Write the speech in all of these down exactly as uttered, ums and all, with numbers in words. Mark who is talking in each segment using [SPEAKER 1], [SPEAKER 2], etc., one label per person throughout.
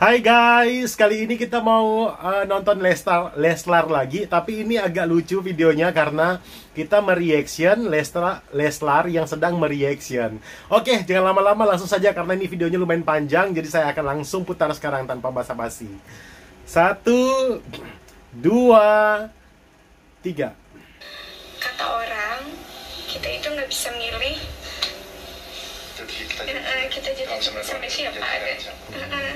[SPEAKER 1] Hai guys, kali ini kita mau uh, nonton Leslar, Leslar lagi. Tapi ini agak lucu videonya karena kita mereaction Leslar, Leslar yang sedang mereaction. Oke, jangan lama-lama, langsung saja karena ini videonya lumayan panjang. Jadi saya akan langsung putar sekarang tanpa basa-basi. Satu, dua, tiga.
[SPEAKER 2] Kata orang, kita itu nggak bisa milih.
[SPEAKER 3] Jadi kita
[SPEAKER 2] Uh, uh, kita jadi sama siapa ada. Uh, uh.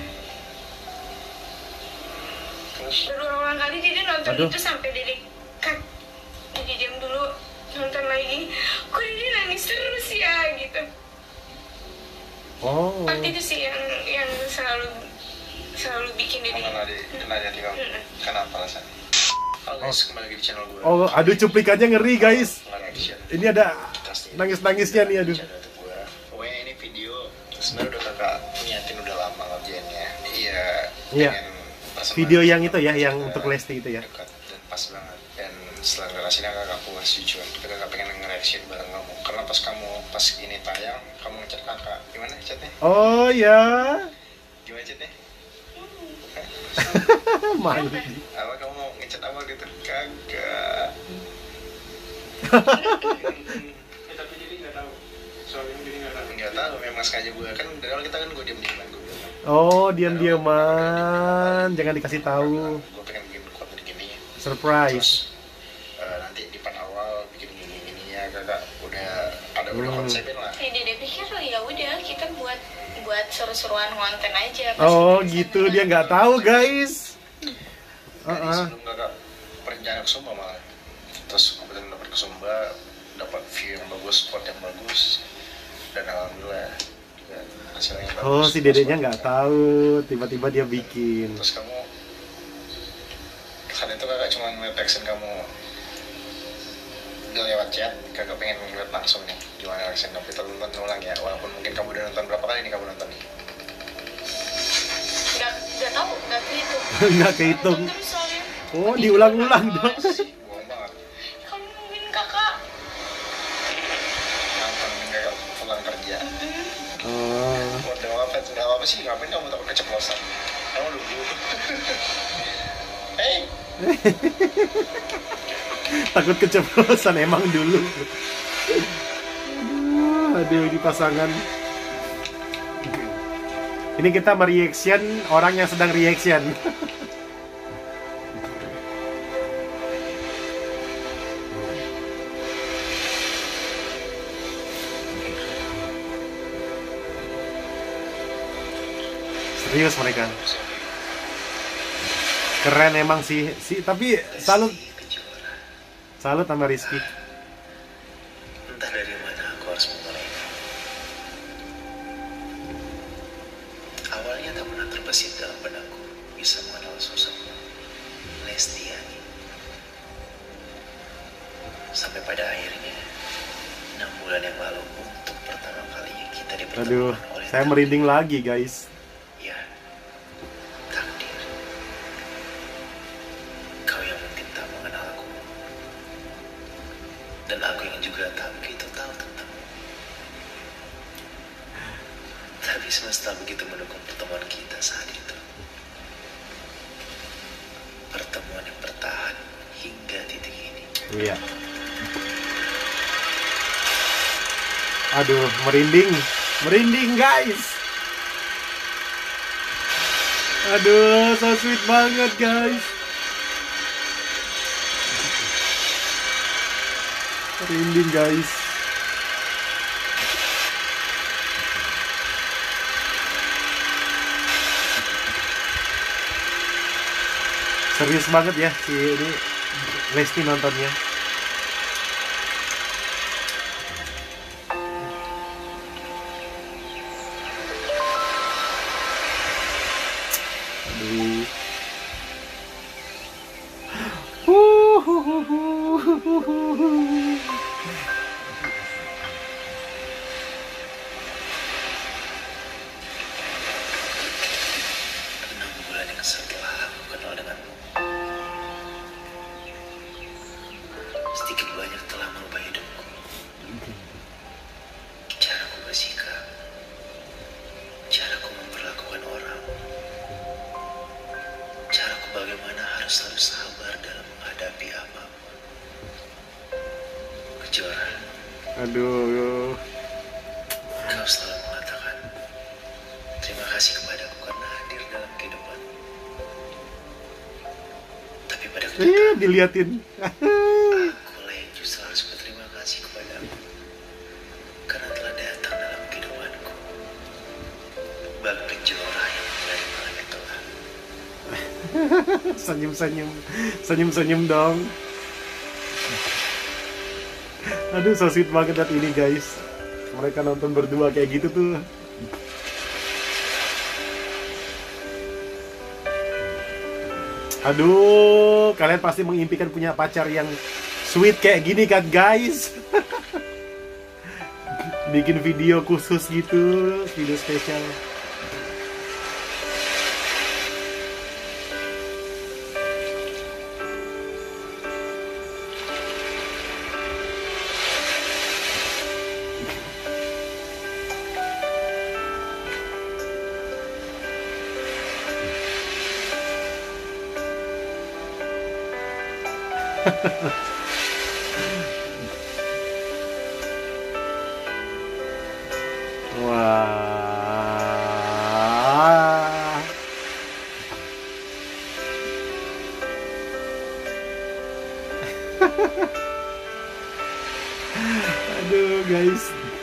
[SPEAKER 2] Berulang kali dia nonton
[SPEAKER 1] Aduh.
[SPEAKER 2] itu sampai Dede kan jadi diam dulu, nonton lagi, kok dia nangis terus ya gitu.
[SPEAKER 1] Oh.
[SPEAKER 2] Part itu sih yang yang selalu selalu bikin Dede.
[SPEAKER 3] Mana di nanya tinggal.
[SPEAKER 2] Mm-mm.
[SPEAKER 3] Kenapa alasannya? Halo guys, kembali lagi di channel gue.
[SPEAKER 1] Oh, aduh cuplikannya ngeri guys.
[SPEAKER 3] Reaction.
[SPEAKER 1] Ini ada nangis-nangisnya nih, aduh.
[SPEAKER 3] Channel YouTube gue. Pokoknya ini video sebenarnya udah kakak niatin udah lama ngerjainnya. Iya.
[SPEAKER 1] Iya.
[SPEAKER 3] pengen personal
[SPEAKER 1] Video yang itu ya, yang
[SPEAKER 3] juga
[SPEAKER 1] untuk Lesti itu ya.
[SPEAKER 3] dekat dan pas banget. Dan setelah ngerasinya kakak puas jujur. Tapi kakak pengen nge-reaction bareng kamu. Karena pas kamu pas ini tayang, kamu ngechat kakak. Gimana chatnya?
[SPEAKER 1] Oh ya.
[SPEAKER 3] Gimana chatnya?
[SPEAKER 1] Malu.
[SPEAKER 3] Apa kamu mau ngechat apa gitu? Kagak.
[SPEAKER 4] Tapi jadi nggak tahu soal ini, jadi nggak tahu.
[SPEAKER 3] Nggak tahu, memang sengaja gue kan dari awal kita kan gue diam diaman gue bilang.
[SPEAKER 1] Oh, diam-diaman, jangan dikasih tahu.
[SPEAKER 3] Gue pengen bikin kuat begini.
[SPEAKER 1] Surprise.
[SPEAKER 3] Terus eh, nanti di part awal bikin gini gini ya kakak udah ada udah
[SPEAKER 1] Hmm.
[SPEAKER 3] konsepin lah.
[SPEAKER 2] Ya Dede pikir ya udah kita buat buat seru-seruan konten aja. Pas
[SPEAKER 1] Oh
[SPEAKER 2] kita
[SPEAKER 1] gitu,
[SPEAKER 2] kesana.
[SPEAKER 1] dia nggak tahu guys.
[SPEAKER 3] Dari
[SPEAKER 1] Uh-uh.
[SPEAKER 3] sebelum kakak perencanaan ke Sumba malah. Terus kebetulan dapat ke Sumba, dapat view yang bagus, spot yang bagus, dan alhamdulillah juga hasilnya bagus.
[SPEAKER 1] Oh, si dedeknya nggak tahu, tiba-tiba dia bikin.
[SPEAKER 3] Terus kamu saat itu kakak cuma ngeliat action kamu udah lewat chat, kakak pengen ngeliat langsung nih gimana action kamu. Kita nonton ulang ya, walaupun mungkin kamu udah nonton berapa kali nih kamu nonton nih.
[SPEAKER 2] Nggak nggak tahu, nggak kehitung.
[SPEAKER 1] Nggak kehitung.
[SPEAKER 2] Nonton terus soalnya.
[SPEAKER 1] Oh, diulang-ulang dong.
[SPEAKER 3] Bohong banget.
[SPEAKER 2] Kamu nungguin kakak.
[SPEAKER 3] Nonton kakak pulang kerja.
[SPEAKER 1] Oh,
[SPEAKER 3] Udah apa nggak apa sih, ngapain kamu takut keceplosan? Kamu dulu. Hey,
[SPEAKER 1] takut keceplosan emang dulu. Aduh, aduh ini pasangan. Ini kita mereaction orang yang sedang reaction. Serius mereka. Keren emang sih, sih tapi salut
[SPEAKER 3] Kejora.
[SPEAKER 1] salut sama Rizky.
[SPEAKER 3] Entah dari mana aku harus memulai. Awalnya tak pernah terbesit dalam benakku bisa mengenal sosok Lestiani. Sampai pada akhirnya enam bulan yang lalu untuk pertama kalinya kita dipertemukan
[SPEAKER 1] Aduh,
[SPEAKER 3] oleh
[SPEAKER 1] saya
[SPEAKER 3] takdir.
[SPEAKER 1] merinding lagi guys.
[SPEAKER 3] Ya, takdir. Kau yang mungkin tak mengenal aku, dan aku yang juga tak begitu tahu tentangmu. Tapi semesta begitu mendukung pertemuan kita saat itu. Pertemuan yang bertahan hingga titik ini.
[SPEAKER 1] Iya. Aduh, merinding. Merinding, guys. Aduh, so sweet banget, guys. Merinding, guys. Serius banget ya si ini Lesti nontonnya. Aduh.
[SPEAKER 3] Enam bulan yang setelah aku kenal denganmu, Kejora,
[SPEAKER 1] Aduh.
[SPEAKER 3] kau selalu mengatakan terima kasih kepadaku karena hadir dalam kehidupan. Tapi pada
[SPEAKER 1] Eh,
[SPEAKER 3] kenyataan,
[SPEAKER 1] diliatin.
[SPEAKER 3] akulah yang justru harus berterima kasih kepadamu karena telah datang dalam kehidupanku. Bak Kejora yang mulai malam telah.
[SPEAKER 1] Senyum-senyum. Senyum-senyum dong. Aduh, so sweet banget liat ini guys. Mereka nonton berdua kayak gitu tuh. Aduh, kalian pasti mengimpikan punya pacar yang sweet kayak gini kan guys. Bikin video khusus gitu, video spesial. Wah. Aduh guys.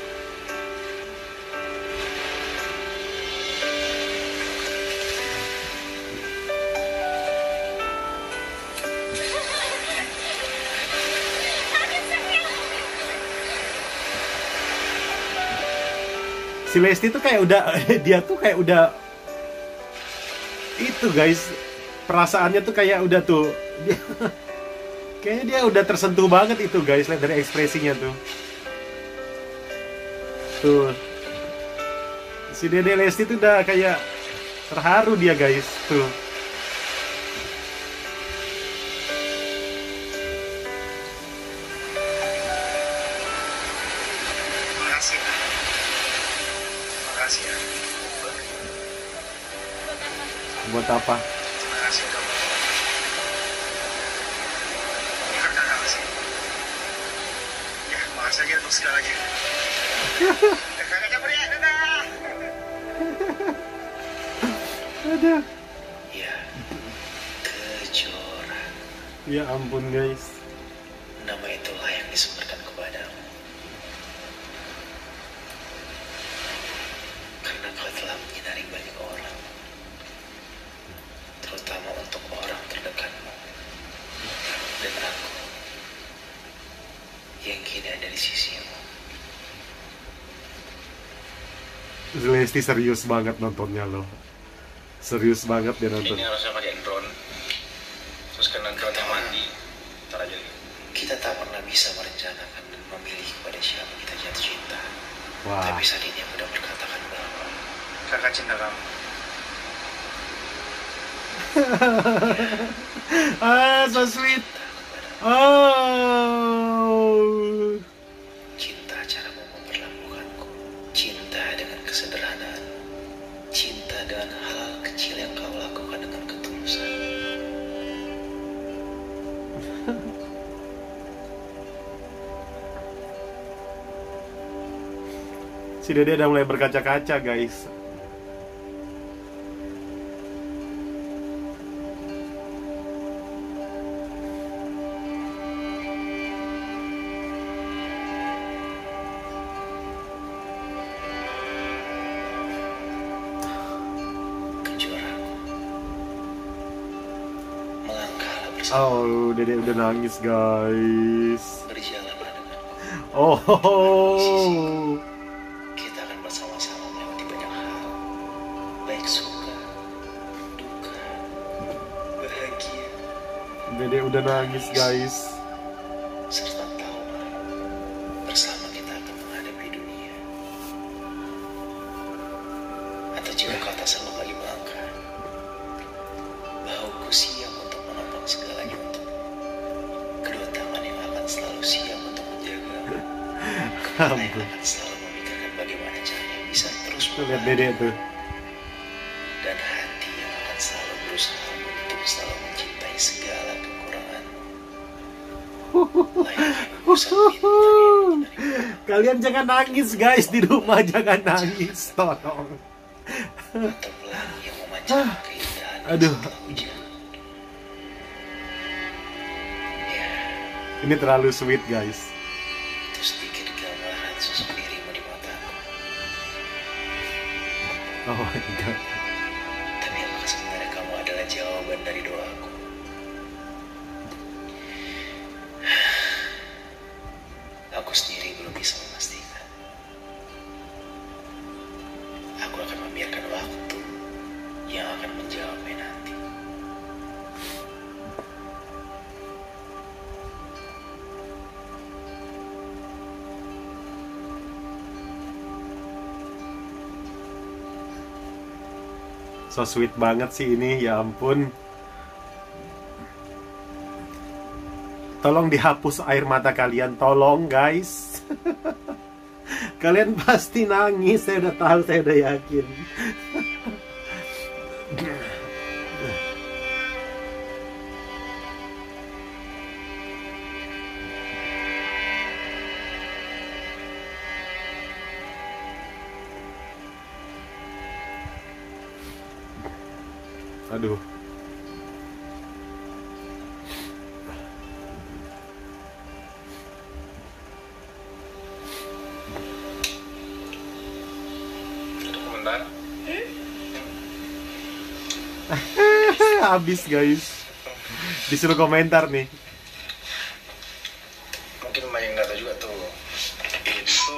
[SPEAKER 1] Si Lesti tuh kayak udah dia tuh kayak udah itu guys, perasaannya tuh kayak udah tuh dia, kayaknya dia udah tersentuh banget itu guys, lihat dari ekspresinya tuh. Tuh. Si Dede Lesti tuh udah kayak terharu dia guys, tuh.
[SPEAKER 3] Makasih. Makasih ya.
[SPEAKER 1] Buat apa?
[SPEAKER 3] Terima kasih kamu. Karena makasih. Ya, makasih aja untuk segalanya. Kakak campur ya, dadah.
[SPEAKER 1] Ada.
[SPEAKER 3] Ya, Kejora.
[SPEAKER 1] Ya ampun guys.
[SPEAKER 3] Nama itulah yang disematkan kepadamu. Karena kau telah menyinari banyak orang, terutama untuk orang terdekatmu dan aku yang kini ada di sisimu.
[SPEAKER 1] Lesti serius banget nontonnya loh. Serius banget dia nonton.
[SPEAKER 3] Ini harusnya pakai drone, terus kena drone yang mandi, ntar aja. Kita tak pernah bisa merencanakan dan memilih kepada siapa kita jatuh cinta.
[SPEAKER 1] Wah.
[SPEAKER 3] Tapi saat ini aku udah berkatakan bahwa kakak cinta kamu.
[SPEAKER 1] Ah, so sweet. Oh.
[SPEAKER 3] Cinta caramu memperlakukanku. Cinta dengan kesederhanaan. Cinta dengan hal kecil yang kau lakukan dengan ketulusan.
[SPEAKER 1] Si Dede udah mulai berkaca-kaca guys.
[SPEAKER 3] Kejuaraku. Melangkahlah bersama.
[SPEAKER 1] Oh, Dede udah nangis guys.
[SPEAKER 3] Berjalanlah denganku.
[SPEAKER 1] Oh.
[SPEAKER 3] Kita akan bersama-sama melewati banyak hal. Baik suka, duka, bahagia,
[SPEAKER 1] Dede udah nangis guys.
[SPEAKER 3] serta tahu bersama kita akan menghadapi dunia. Atau jika kau tak sanggup lagi melangkah, bahuku siap untuk menopang segalanya untukmu. Kedua tangan yang akan selalu siap untuk menjaga. Kepala yang akan selalu memikirkan bagaimana caranya bisa terus
[SPEAKER 1] Tuh lihat Dede tuh.
[SPEAKER 3] dan hati yang akan selalu berusaha untuk selalu mencintai segala kekurangan.
[SPEAKER 1] Huh.
[SPEAKER 3] Layaknya urusan bintang.
[SPEAKER 1] Kalian jangan nangis guys, di rumah jangan nangis, tolong.
[SPEAKER 3] Atau pelangi yang memancarkan keindahan yang
[SPEAKER 1] Aduh.
[SPEAKER 3] setelah hujan. Ya,
[SPEAKER 1] Ini terlalu sweet guys.
[SPEAKER 3] itu sedikit gambaran sosok dirimu di mataku.
[SPEAKER 1] Oh my god.
[SPEAKER 3] Tapi apakah sebenarnya kamu adalah jawaban dari doaku? Aku sendiri belum bisa memastikan. Aku akan membiarkan waktu yang akan menjawabnya nanti.
[SPEAKER 1] So sweet banget sih ini, ya ampun. Tolong dihapus air mata kalian, tolong guys. Kalian pasti nangis, saya udah tahu, saya udah yakin. Aduh.
[SPEAKER 4] Komentar.
[SPEAKER 1] Habis guys. Disuruh komentar nih.
[SPEAKER 4] Mungkin banyak yang nggak tahu juga tuh. Itu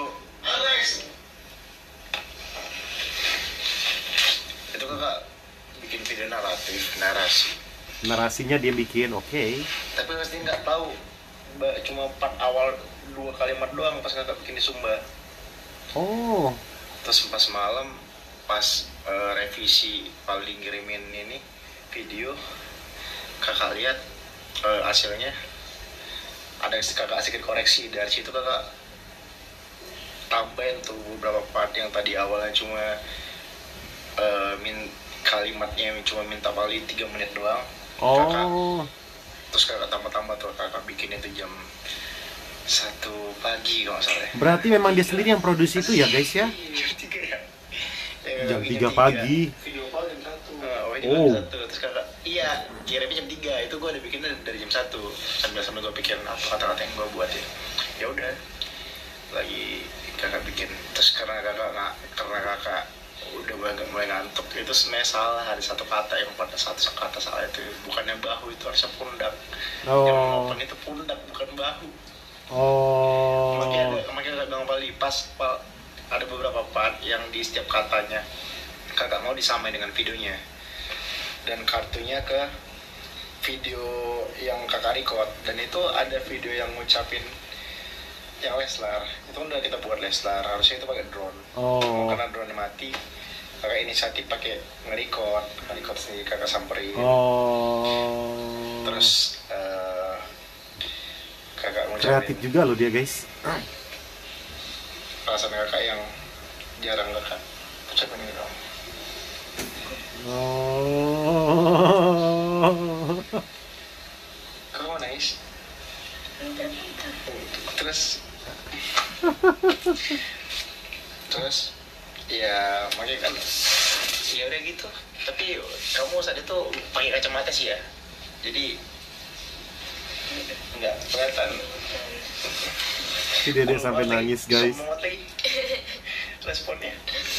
[SPEAKER 4] itu kakak bikin video naratif, narasi.
[SPEAKER 1] Narasinya dia bikin, oke.
[SPEAKER 4] Tapi pasti nggak tahu. Ba- Cuma part awal dua kalimat doang pas kakak bikin di Sumba.
[SPEAKER 1] Oh,
[SPEAKER 4] Terus pas malam pas eh, revisi paling ngirimin ini video, kakak lihat eh, hasilnya ada kakak sedikit koreksi. Dari situ kakak tambahin tuh beberapa part yang tadi awalnya cuma eh, min kalimatnya cuma minta paling tiga menit doang. Kakak,
[SPEAKER 1] oh,
[SPEAKER 4] terus kakak tambah-tambah tuh, kakak bikin itu jam satu pagi kalau nggak salah ya.
[SPEAKER 1] berarti memang dia sendiri yang produksi itu ya guys ya?
[SPEAKER 4] Jam tiga ya? Ya,
[SPEAKER 1] Jam
[SPEAKER 4] bikin
[SPEAKER 1] tiga pagi.
[SPEAKER 4] Video call jam satu. Oh, ini
[SPEAKER 1] Oh.
[SPEAKER 4] jam satu. Terus kakak, iya, kirimnya jam tiga. Itu gue udah bikinnya dari jam satu. Sambil sambil gue pikirin apa kata-kata yang gue buat ya. Ya udah, lagi kakak bikin. Terus karena kakak nggak, karena kakak udah mulai, mulai ngantuk, itu sebenarnya salah, ada satu kata yang pada satu kata salah itu, bukannya bahu, itu harusnya pundak. Yang
[SPEAKER 1] Oh,
[SPEAKER 4] open itu pundak, bukan bahu.
[SPEAKER 1] oh,
[SPEAKER 4] Makanya ada, makanya kakak bilang Bali pas pa- ada beberapa part yang di setiap katanya kakak mau disamain dengan videonya, dan kartunya ke video yang kakak record. Dan itu ada video yang ngucapin yang Leslar, itu kan udah kita buat Leslar, harusnya itu pakai drone.
[SPEAKER 1] oh,
[SPEAKER 4] Karena drone mati, kakak inisiatif pakai nge-record, nge-record sendiri, kakak samperin.
[SPEAKER 1] oh.
[SPEAKER 4] Terus eh, kakak ngucapin
[SPEAKER 1] Kreatif juga loh dia guys.
[SPEAKER 4] perasaan kakak yang jarang kakak ucapin gitu.
[SPEAKER 1] Oh.
[SPEAKER 4] Kakak mau nangis? Terus terus ya makanya kan ya udah gitu. Tapi kamu saat itu pakai kacamata sih ya, jadi nggak kelihatan.
[SPEAKER 1] Si Dede sampai nangis guys.
[SPEAKER 4] Semangat lagi responnya.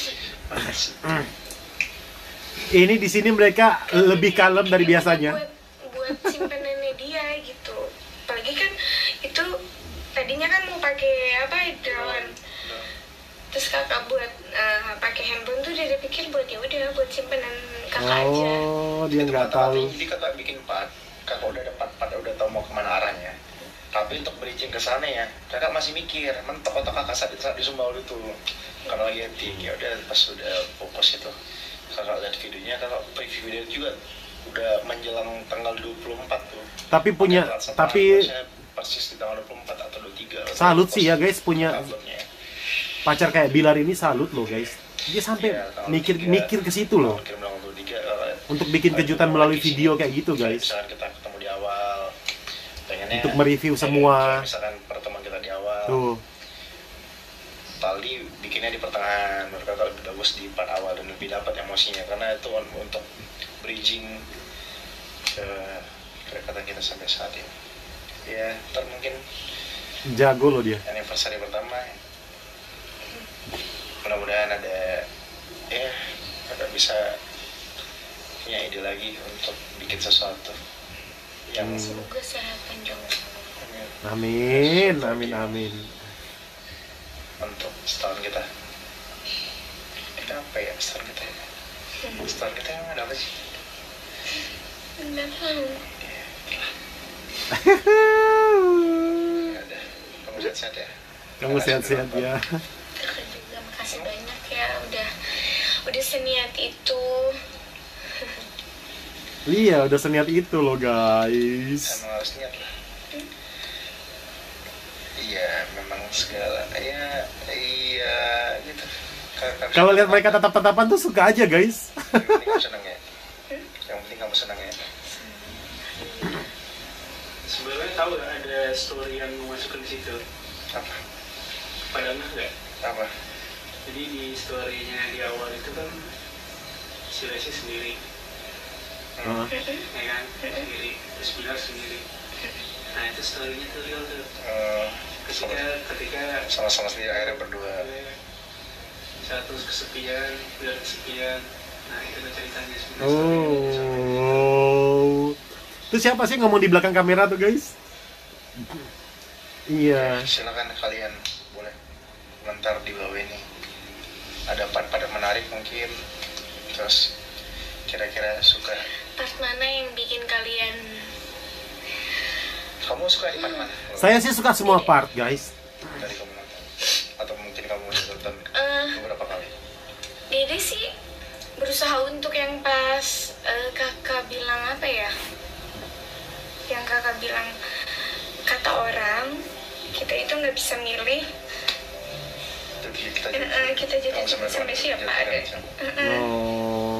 [SPEAKER 1] Ini di sini mereka lebih kalem dari biasanya.
[SPEAKER 2] buat buat simpenannya dia gitu. Apalagi kan itu tadinya kan mau pakai apa drone, terus kakak buat eh, pakai handphone tuh dia pikir buat ya udah buat simpanan kakak aja.
[SPEAKER 1] Oh, dia
[SPEAKER 4] Itu
[SPEAKER 1] nggak
[SPEAKER 4] kata-katanya,
[SPEAKER 1] tahu.
[SPEAKER 4] Jadi kakak bikin part, kakak udah ada part-part, udah tahu mau kemana arahnya. Tapi untuk bridging ke sana ya, kakak masih mikir, mentok otak kakak saat, saat di Sumbawa itu. Karena lagi hati, ya udah pas udah fokus itu, kakak lihat videonya, kakak preview video juga udah menjelang tanggal dua puluh empat tuh.
[SPEAKER 1] Tapi punya,
[SPEAKER 4] Ada setelah-
[SPEAKER 1] tapi
[SPEAKER 4] harusnya persis di tanggal dua puluh empat atau dua puluh tiga.
[SPEAKER 1] salut sih ya guys, punya
[SPEAKER 4] Uploadnya.
[SPEAKER 1] pacar kayak Bilar ini, salut loh guys. Dia sampai
[SPEAKER 4] Iya, tanggal
[SPEAKER 1] mikir
[SPEAKER 4] tiga.
[SPEAKER 1] mikir ke situ loh.
[SPEAKER 4] Kirim tanggal dua puluh tiga, kakak
[SPEAKER 1] Untuk bikin kejutan melalui video kayak gitu
[SPEAKER 4] Misalnya
[SPEAKER 1] guys.
[SPEAKER 4] Misalkan kita ketemu di awal, pengen bikinnya
[SPEAKER 1] untuk mereview
[SPEAKER 4] kayak-
[SPEAKER 1] semua.
[SPEAKER 4] kayak misalkan pertemuan kita di awal,
[SPEAKER 1] Tuh.
[SPEAKER 4] Taldi bikinnya di pertengahan, menurut kakak lebih bagus di part awal dan lebih dapat emosinya karena itu un- untuk bridging ke kedekatan kita sampai saat ini. Ya, ntar mungkin
[SPEAKER 1] Jago loh dia.
[SPEAKER 4] anniversary pertama, mudah-mudahan ada ya kakak bisa punya ide lagi untuk bikin sesuatu yang
[SPEAKER 1] Hmm.
[SPEAKER 2] Semoga sehat panjang umur.
[SPEAKER 1] Amin, amin, amin.
[SPEAKER 4] untuk setahun kita. Kita apa ya setahun kita ya? Setahun kita emang ada apa sih?
[SPEAKER 2] Nggak tahu.
[SPEAKER 4] Nggak ada. Kamu sehat-sehat ya?
[SPEAKER 1] Kamu sehat-sehat ya.
[SPEAKER 2] Kakak juga makasih banyak ya udah udah seniat itu.
[SPEAKER 1] Iya, udah seniat itu loh guys.
[SPEAKER 4] Emang harus niat lah. Iya, memang segala. Iya, iya gitu. Kakak-
[SPEAKER 1] Kalau lihat mereka tatap-tatapan tuh suka aja guys.
[SPEAKER 4] Yang penting kamu senang ya. Yang penting kamu senang ya.
[SPEAKER 5] Sebenarnya tahu nggak ada story yang masukin di situ?
[SPEAKER 4] Apa?
[SPEAKER 5] Pada nggak?
[SPEAKER 4] Apa?
[SPEAKER 5] Jadi di story-nya di awal itu kan si Lesti sendiri,
[SPEAKER 1] Hah?
[SPEAKER 5] ya kan? Sendiri, terus Bilar sendiri. Nah itu story-nya tuh real tuh.
[SPEAKER 4] Eh,
[SPEAKER 5] Ketika ketika
[SPEAKER 4] sama-sama sendiri akhirnya berdua.
[SPEAKER 5] satu kesepian, Bilar kesepian. Nah itu tuh ceritanya sebenarnya. story-nya sampai di situ.
[SPEAKER 1] Oh. Itu siapa sih ngomong di belakang kamera tuh guys? Iya.
[SPEAKER 4] Silakan kalian boleh komentar di bawah ini. Ada part-part menarik mungkin. Terus kira-kira suka.
[SPEAKER 2] Part mana yang bikin kalian
[SPEAKER 4] Kamu suka di part mana?
[SPEAKER 1] Saya sih suka semua part guys.
[SPEAKER 4] Dari kamu nonton. Atau mungkin kamu udah nonton
[SPEAKER 2] eh
[SPEAKER 4] beberapa kali.
[SPEAKER 2] Dede sih berusaha untuk yang pas eh, kakak bilang apa ya? Yang kakak bilang kata orang kita itu nggak bisa milih
[SPEAKER 4] Itu kita
[SPEAKER 2] eh, eh, kita jadi
[SPEAKER 4] kamu
[SPEAKER 2] sama sama siapa ada. Eh, eh.
[SPEAKER 1] Oh.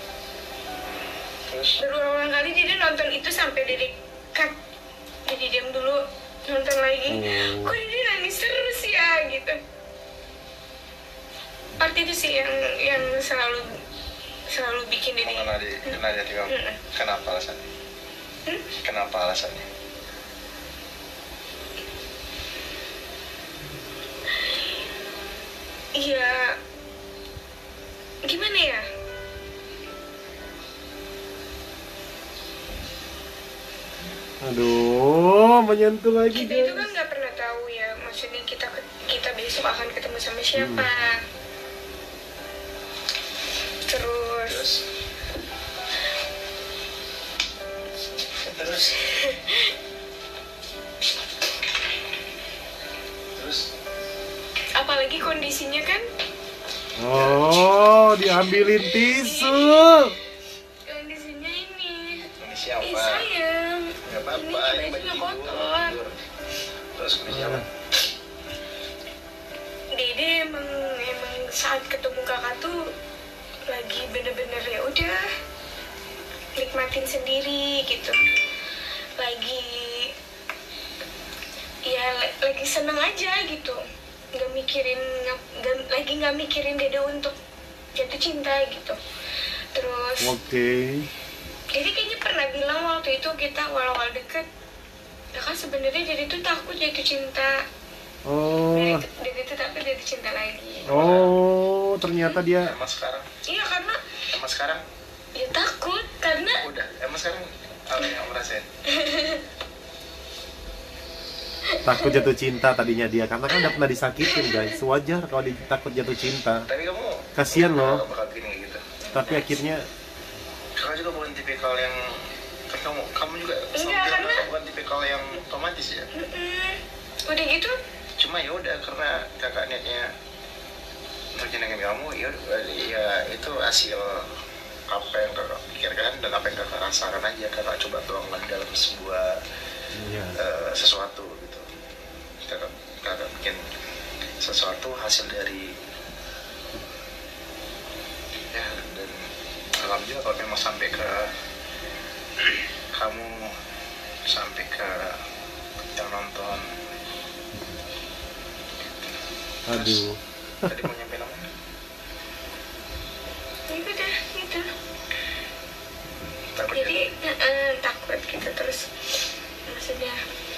[SPEAKER 4] Terus
[SPEAKER 2] Berulang kali Dede nonton itu sampai Dede cut. Jadi diam dulu nonton lagi.
[SPEAKER 1] Oh.
[SPEAKER 2] Kok Dede nangis terus ya gitu. Part itu sih yang yang selalu selalu bikin Dede.
[SPEAKER 4] mengenal di kenal di hati kamu.
[SPEAKER 2] Mm-mm.
[SPEAKER 4] Kenapa alasannya?
[SPEAKER 2] Hmm?
[SPEAKER 4] Kenapa alasannya?
[SPEAKER 2] Iya, gimana ya?
[SPEAKER 1] Aduh, menyentuh lagi
[SPEAKER 2] Kita itu kan
[SPEAKER 1] guys.
[SPEAKER 2] nggak pernah tahu ya, maksudnya kita kita besok akan ketemu sama siapa. Terus,
[SPEAKER 4] Terus terus terus
[SPEAKER 2] apalagi kondisinya kan,
[SPEAKER 1] Oh, diambilin tisu.
[SPEAKER 2] kondisinya ini.
[SPEAKER 4] ini
[SPEAKER 2] Eh
[SPEAKER 4] siapa?
[SPEAKER 2] sayang,
[SPEAKER 4] Gak apa-apa,
[SPEAKER 2] ini
[SPEAKER 4] ini
[SPEAKER 2] bajunya
[SPEAKER 4] baju
[SPEAKER 2] kotor.
[SPEAKER 4] tidur. Terus ini siapa?
[SPEAKER 2] Dede emang emang saat ketemu kakak tuh lagi bener-bener ya udah nikmatin sendiri gitu, lagi ya la- lagi seneng aja gitu, nggak mikirin nggak- nggak- lagi nggak mikirin Dede untuk jatuh cinta gitu. Terus
[SPEAKER 1] Oke.
[SPEAKER 2] Dede kayaknya pernah bilang waktu itu kita awal-awal deket, ya kan sebenarnya Dede tuh takut jatuh cinta.
[SPEAKER 1] Oh.
[SPEAKER 2] Dede, tuh- Dede tuh takut jatuh cinta lagi.
[SPEAKER 1] Oh, ternyata dia.
[SPEAKER 4] Emang sekarang?
[SPEAKER 2] Iya karena
[SPEAKER 4] Emang sekarang?
[SPEAKER 2] ya takut karena
[SPEAKER 4] Udah, emang sekarang apa yang kamu rasain?
[SPEAKER 1] takut jatuh cinta tadinya dia karena kan udah pernah disakitin guys. Wajar kalau dia takut jatuh cinta.
[SPEAKER 4] Tapi kamu
[SPEAKER 1] Kasian loh.
[SPEAKER 4] bakal gini gitu.
[SPEAKER 1] Tapi akhirnya
[SPEAKER 4] Kakak juga bukan tipikal yang kan kamu kamu juga
[SPEAKER 2] Enggak,
[SPEAKER 4] selalu bilang
[SPEAKER 2] karena-
[SPEAKER 4] kakak bukan tipikal yang otomatis ya.
[SPEAKER 2] mm-mm. Udah gitu
[SPEAKER 4] Cuma ya udah karena kakak niatnya untuk nyenengin kamu ya udah, ya itu hasil apa yang kakak pikirkan dan apa yang kakak rasakan aja. Kakak coba tuangkan dalam sebuah
[SPEAKER 1] iya.
[SPEAKER 4] eh, sesuatu gitu. Kakak kakak bikin sesuatu hasil dari ya, dan alhamdulillah kalau memang sampai ke kamu sampai ke yang nonton.
[SPEAKER 1] Aduh.
[SPEAKER 4] Tadi mau nyampe apa?
[SPEAKER 2] Ya udah gitu.
[SPEAKER 4] Takut
[SPEAKER 2] Jadi eh, takut gitu terus maksudnya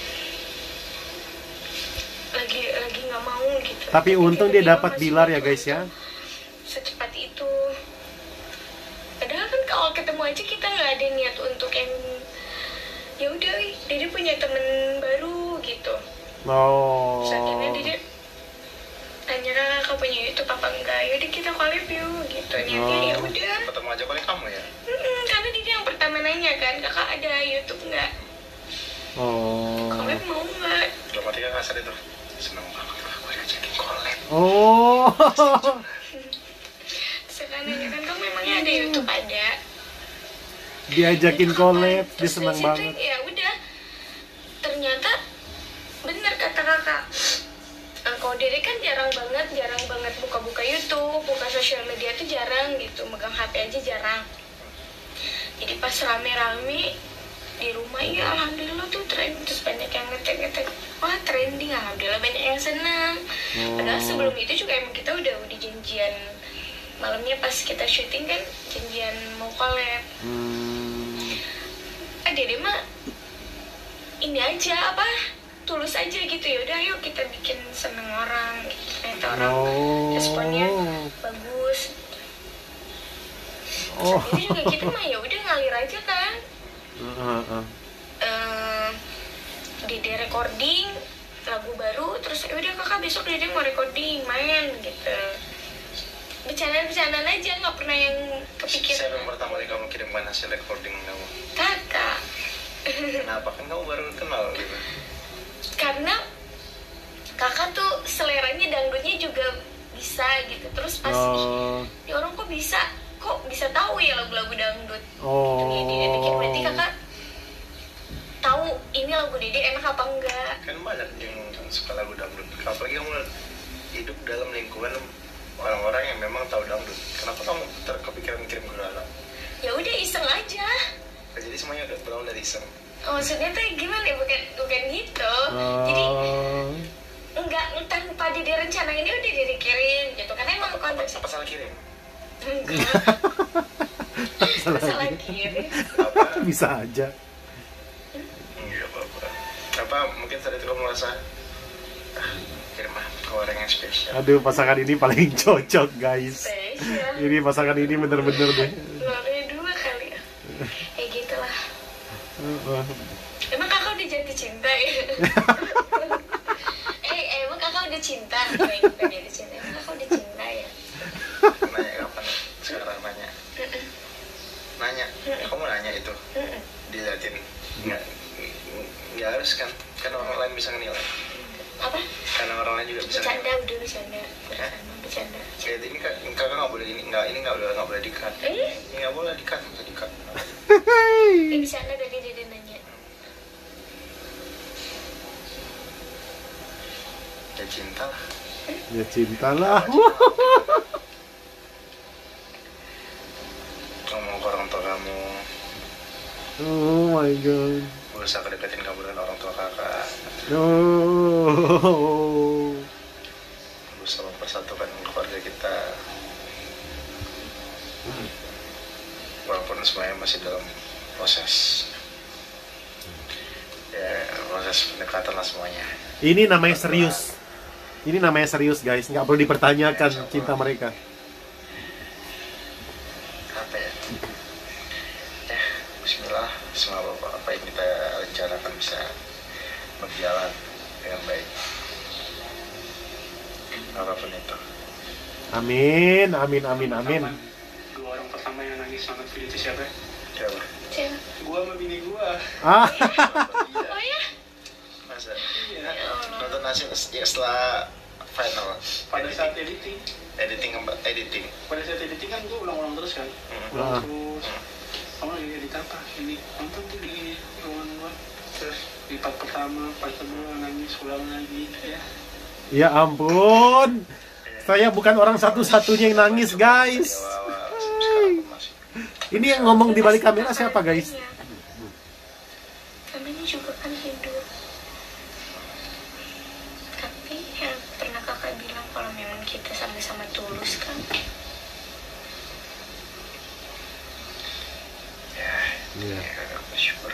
[SPEAKER 2] lagi lagi nggak mau gitu.
[SPEAKER 1] Tapi untung dia
[SPEAKER 2] tiba-tiba
[SPEAKER 1] dapat
[SPEAKER 2] masih
[SPEAKER 1] Bilar ya
[SPEAKER 2] gitu.
[SPEAKER 1] guys ya.
[SPEAKER 2] Secepat itu. Padahal kan kalau ketemu aja kita nggak ada niat untuk yang ya udah, Dede punya temen baru gitu.
[SPEAKER 1] Oh.
[SPEAKER 2] Terus akhirnya Dede tanya kakak punya YouTube apa enggak, yaudah kita collab yuk gitu. Niatnya ya
[SPEAKER 1] Oh.
[SPEAKER 2] udah.
[SPEAKER 4] ketemu aja kali kamu ya.
[SPEAKER 2] Mm-mm, karena Dede yang pertama nanya kan, kakak ada YouTube nggak?
[SPEAKER 1] Oh.
[SPEAKER 2] Collab mau nggak?
[SPEAKER 4] Belum mati kan kasar itu. Seneng banget lah gue diajakin collab.
[SPEAKER 1] Oh.
[SPEAKER 2] Sekarang nanya kan, kamu memangnya ada YouTube? Ada.
[SPEAKER 1] Diajakin collab, dia
[SPEAKER 2] Terus
[SPEAKER 1] senang
[SPEAKER 2] dari situ,
[SPEAKER 1] banget.
[SPEAKER 2] ya udah, ternyata bener kata kakak. Eh, kalau Dede kan jarang banget, jarang banget buka-buka YouTube, buka sosial media tuh jarang gitu, megang H P aja jarang. Jadi pas rame-rame di rumah, ya alhamdulillah tuh trending, terus banyak yang ngetek-ngetek, wah trending, alhamdulillah banyak yang senang. Padahal sebelum itu juga emang kita udah udah janjian malamnya pas kita syuting kan, janjian mau collab.
[SPEAKER 1] Hmm.
[SPEAKER 2] Ah Dede mah ini aja apa tulus aja gitu, ya udah ayo kita bikin seneng orang gitu. Ternyata orang
[SPEAKER 1] Oh.
[SPEAKER 2] responnya bagus.
[SPEAKER 1] Oh.
[SPEAKER 2] Jadi juga kita mah ya udah ngalir aja kan.
[SPEAKER 1] Heeh, heeh.
[SPEAKER 2] Eh, Dede recording lagu baru, terus ya udah kakak besok Dede mau recording main gitu. Bercandaan-bercandaan aja, nggak pernah yang
[SPEAKER 4] Siapa
[SPEAKER 2] kepikiran.
[SPEAKER 4] yang pertama kali kamu kirimkan hasil recording kamu?
[SPEAKER 2] Kakak.
[SPEAKER 4] Kenapa? Kan kamu baru kenal gitu.
[SPEAKER 2] Karena kakak tuh seleranya dangdutnya juga bisa gitu, terus pas
[SPEAKER 1] Oh.
[SPEAKER 2] ya orang kok bisa kok bisa tahu ya lagu-lagu dangdut.
[SPEAKER 1] Oh.
[SPEAKER 2] Gitu, ya, Dede pikir berarti kakak tahu ini lagu Dede enak apa enggak.
[SPEAKER 4] Kan banyak yang suka lagu dangdut. Apalagi kamu hidup dalam lingkungan orang-orang yang memang tahu dangdut. Kenapa kamu terkepikiran kirim ke dalam?
[SPEAKER 2] Ya udah iseng aja.
[SPEAKER 4] Jadi semuanya udah berawal dari iseng.
[SPEAKER 2] Maksudnya tuh gimana ya, bukan bukan gitu. Jadi
[SPEAKER 1] Oh.
[SPEAKER 2] enggak, tanpa Dede rencana ini udah Dede kirim gitu, karena emang
[SPEAKER 4] Apa,
[SPEAKER 2] konteks
[SPEAKER 4] apa salah kirim?
[SPEAKER 2] enggak
[SPEAKER 1] Salah
[SPEAKER 2] salah
[SPEAKER 1] lagi.
[SPEAKER 2] kirim.
[SPEAKER 4] Apa?
[SPEAKER 1] Bisa aja.
[SPEAKER 4] Enggak apa-apa. Apa mungkin saat itu kamu merasa ah, kirim ah ke orang yang spesial.
[SPEAKER 1] Aduh, pasangan ini paling cocok guys.
[SPEAKER 2] Spesial.
[SPEAKER 1] Ini pasangan ini bener-bener deh.
[SPEAKER 2] Luarnya dua kali ya. Kayak gitu lah.
[SPEAKER 1] Heeh.
[SPEAKER 2] Emang kakak udah jatuh cinta ya? eh, emang kakak udah cinta? Kayak bukan jatuh cinta, emang kakak udah cinta ya?
[SPEAKER 4] Nanya kapan? Sekarang nanya. Nanya. Kamu nanya itu. Diliatin. Enggak. Enggak harus kan. Kan orang lain bisa nilai.
[SPEAKER 2] Apa?
[SPEAKER 4] Karena orang lain juga bisa
[SPEAKER 2] Bercanda,
[SPEAKER 4] nilai.
[SPEAKER 2] udah bercanda. Bercanda, bercanda.
[SPEAKER 4] Kayak ini kan kakak nggak boleh ini nggak ini nggak boleh nggak boleh dikat.
[SPEAKER 2] Eh,
[SPEAKER 4] Ini nggak boleh dikat, nggak usah dikat.
[SPEAKER 2] eh bercanda tadi Dede nanya.
[SPEAKER 4] Ya cinta lah.
[SPEAKER 1] Ya cintalah.
[SPEAKER 4] Ngomong ke orang tua kamu,
[SPEAKER 1] Oh my god.
[SPEAKER 4] berusaha kedeketin kamu dengan orang tua kakak,
[SPEAKER 1] Oh.
[SPEAKER 4] berusaha mempersatukan keluarga kita. Walaupun semuanya masih dalam proses, ya proses pendekatan lah semuanya.
[SPEAKER 1] Ini namanya serius. Ini namanya serius guys, nggak perlu dipertanyakan cinta mereka.
[SPEAKER 4] Apa ya? Ya, Bismillah, semoga apa, apa yang kita rencanakan bisa berjalan dengan baik. Apapun itu.
[SPEAKER 1] Amin, amin, amin, amin.
[SPEAKER 5] Dua orang pertama yang nangis nonton video itu siapa?
[SPEAKER 4] Coba.
[SPEAKER 2] Cina.
[SPEAKER 5] Gua sama bini gua.
[SPEAKER 1] Ah,
[SPEAKER 2] Oh ya?
[SPEAKER 4] Masa?
[SPEAKER 5] Iya.
[SPEAKER 4] Nonton hasil ya setelah final.
[SPEAKER 5] Pada saat editing,
[SPEAKER 4] editing editing.
[SPEAKER 5] pada saat editing kan gua ulang-ulang terus kan.
[SPEAKER 4] Hmm.
[SPEAKER 5] Ulang
[SPEAKER 1] Ah.
[SPEAKER 5] terus. Kamu lagi edit apa? Ini nonton tuh gini, ulang gua. Terus di part pertama, part kedua nangis, ulang lagi. Ya.
[SPEAKER 1] ya ampun. Saya bukan orang satu-satunya yang nangis guys.
[SPEAKER 4] Di awal-awal, sekarang masih.
[SPEAKER 1] Ini yang ngomong di balik kamera siapa guys?
[SPEAKER 2] Namanya juga kan hidup. tulus kan.
[SPEAKER 4] Ya,
[SPEAKER 1] Iya.
[SPEAKER 4] ya bersyukur.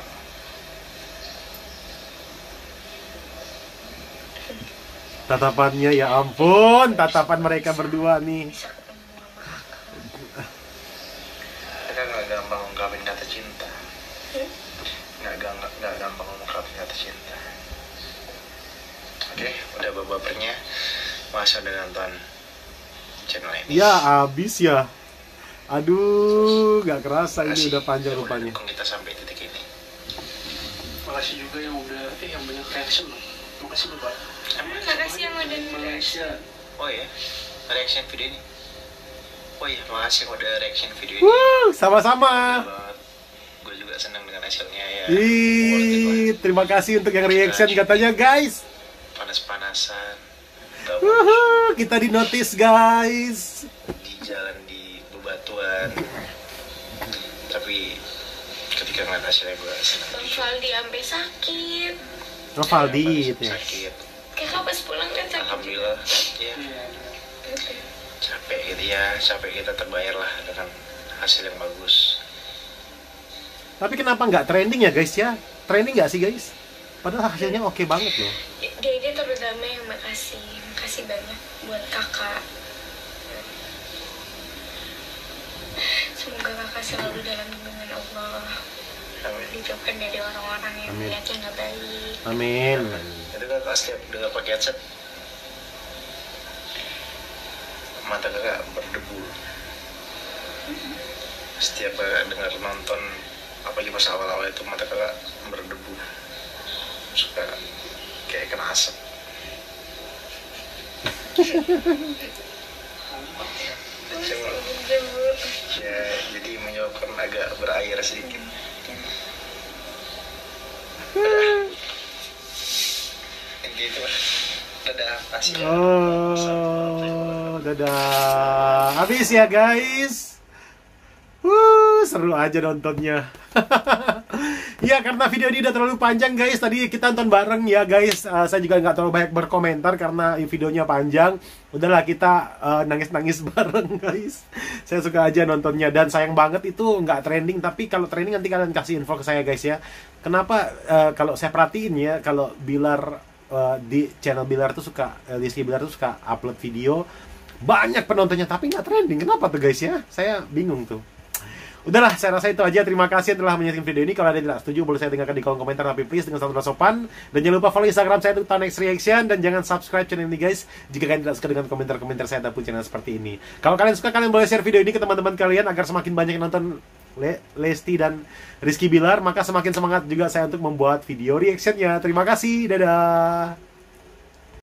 [SPEAKER 1] Tatapannya ya ampun, tatapan mereka berdua nih.
[SPEAKER 2] Bisa ketemu sama kakak.
[SPEAKER 4] Mereka nggak gampang ungkapin kata cinta.
[SPEAKER 2] Hmm?
[SPEAKER 4] Nggak gampang, nggak gampang ungkapin kata cinta. Oke, udah bapernya. Masa udah nonton channel ini.
[SPEAKER 1] Ya abis ya. Aduh, gak kerasa ini
[SPEAKER 4] Makasih
[SPEAKER 1] udah panjang
[SPEAKER 4] yang
[SPEAKER 1] rupanya.
[SPEAKER 4] mendukung kita sampai titik ini.
[SPEAKER 5] Makasih juga yang udah eh yang banyak reaction loh. Makasih loh Pak.
[SPEAKER 4] Emang?
[SPEAKER 2] Makasih yang udah
[SPEAKER 5] Malaysia.
[SPEAKER 4] Oh ya, reaction video ini. Oh iya, makasih udah reaction video ini.
[SPEAKER 1] Wuh, sama-sama.
[SPEAKER 4] Gue juga senang dengan hasilnya ya.
[SPEAKER 1] Ih, terima kasih untuk yang reaction katanya guys.
[SPEAKER 4] Panas-panasan. Gak
[SPEAKER 1] Wuhu, kita di notice guys.
[SPEAKER 4] di jalan di bebatuan. Tapi ketika ngeliat hasilnya gue senang.
[SPEAKER 2] Bang Faldi sampai sakit.
[SPEAKER 1] Novaldi itu ya.
[SPEAKER 4] Sakit.
[SPEAKER 2] Kakak pas pulang kan sakit.
[SPEAKER 4] Alhamdulillah. Ya,
[SPEAKER 5] Iya.
[SPEAKER 4] capek gitu ya. Capek kita terbayar lah dengan hasil yang bagus.
[SPEAKER 1] Tapi kenapa nggak trending ya guys ya? Trending nggak sih guys? Padahal hasilnya oke banget loh.
[SPEAKER 2] Dede terutama yang makasih. Makasih banyak buat kakak. Semoga kakak selalu dalam lindungan Allah.
[SPEAKER 4] Amin.
[SPEAKER 2] Dijauhkan dari orang-orang yang
[SPEAKER 1] Amin.
[SPEAKER 2] niatnya nggak baik.
[SPEAKER 1] Amin.
[SPEAKER 4] Itu kakak setiap dengar pakai headset, mata kakak berdebu. Setiap kakak dengar nonton, apalagi pas awal-awal itu mata kakak berdebu, suka kayak kena asap. Cuma, ya jadi menyebabkan agak berair sedikit. Gitu lah. Dadah, kasih.
[SPEAKER 1] Oh, dadah. Habis ya guys. Wuh, seru aja nontonnya. Ya karena video ini udah terlalu panjang guys. Tadi kita nonton bareng ya guys. Uh, saya juga nggak terlalu banyak berkomentar karena videonya panjang. Udahlah kita uh, nangis-nangis bareng guys. Saya suka aja nontonnya dan sayang banget itu nggak trending. Tapi kalau trending nanti kalian kasih info ke saya guys ya. Kenapa uh, kalau saya perhatiin ya kalau Bilar uh, di channel Bilar tuh suka uh, Rizky Bilar tuh suka upload video banyak penontonnya tapi nggak trending. Kenapa tuh guys ya? Saya bingung tuh. Udahlah, saya rasa itu aja. Terima kasih telah menyaksikan video ini. Kalau ada yang tidak setuju, boleh saya dengarkan di kolom komentar. Tapi please, dengan sangat sopan. Dan jangan lupa follow Instagram saya untuk next reaction. Dan jangan subscribe channel ini, guys. Jika kalian tidak suka dengan komentar-komentar saya ataupun channel seperti ini. Kalau kalian suka, kalian boleh share video ini ke teman-teman kalian. Agar semakin banyak yang nonton Le Lesti dan Rizky Bilar. Maka semakin semangat juga saya untuk membuat video reactionnya. Terima kasih. Dadah.